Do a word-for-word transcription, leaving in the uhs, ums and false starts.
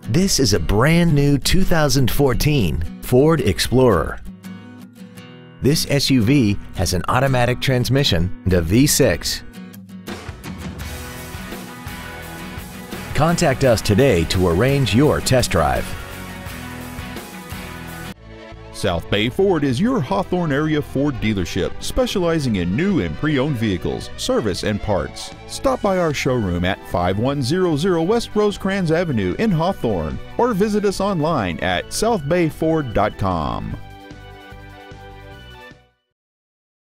This is a brand new two thousand fourteen Ford Explorer. This S U V has an automatic transmission and a V six. Contact us today to arrange your test drive. South Bay Ford is your Hawthorne area Ford dealership, specializing in new and pre-owned vehicles, service, and parts. Stop by our showroom at five one zero zero West Rosecrans Avenue in Hawthorne, or visit us online at south bay ford dot com.